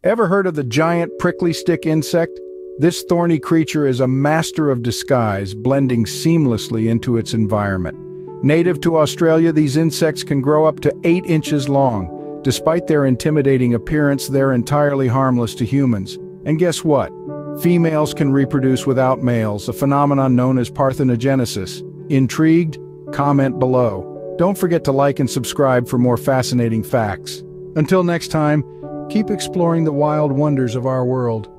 Ever heard of the giant prickly stick insect? This thorny creature is a master of disguise, blending seamlessly into its environment. Native to Australia, these insects can grow up to 8 inches long. Despite their intimidating appearance, they're entirely harmless to humans. And guess what? Females can reproduce without males, a phenomenon known as parthenogenesis. Intrigued? Comment below. Don't forget to like and subscribe for more fascinating facts. Until next time, keep exploring the wild wonders of our world.